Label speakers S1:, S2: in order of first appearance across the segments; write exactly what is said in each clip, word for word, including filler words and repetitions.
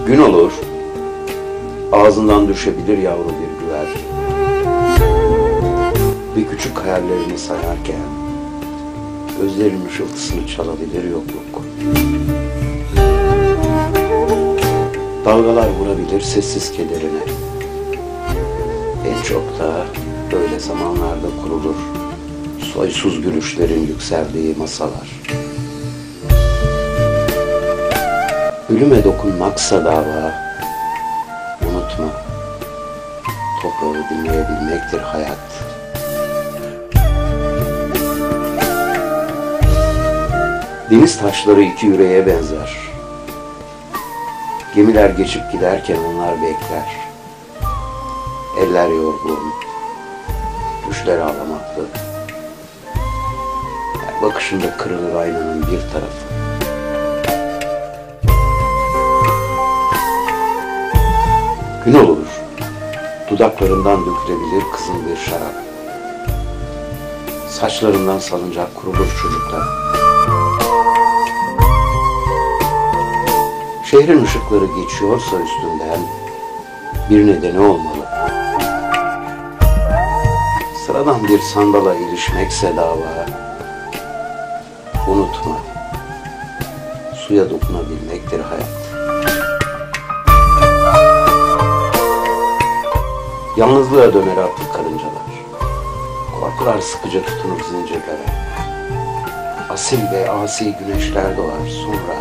S1: Gün olur, ağzından düşebilir yavru bir güver. Bir küçük hayallerini sayarken, gözlerinin ışıltısını çalabilir yokluk. Dalgalar vurabilir sessiz kederine. En çok da böyle zamanlarda kurulur soysuz gülüşlerin yükseldiği masalar. Ölüme dokunmaksa dava, unutma, toprağı dinleyebilmektir hayat. Deniz taşları iki yüreğe benzer. Gemiler geçip giderken onlar bekler. Eller yorgun, düşler ağlamaklı. Her bakışında kırılır aynanın bir tarafı. Gün olur, dudaklarından dökülebilir kızıl bir şarap. Saçlarından salıncak kurulur çocuklar. Şehrin ışıkları geçiyorsa üstünden bir nedeni olmalı. Sıradan bir sandala ilişmekse dava, unutma, suya dokunabilmektir hayat. Yalnızlığa döner artık karıncalar. Korkular sıkıca tutunur zincirlere. Asil ve asi güneşler doğar sonra.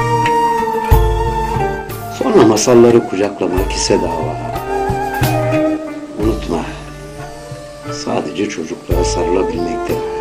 S1: Sonra masalları kucaklamak ise dava. Unutma, sadece çocukluğa sarılabilmektir.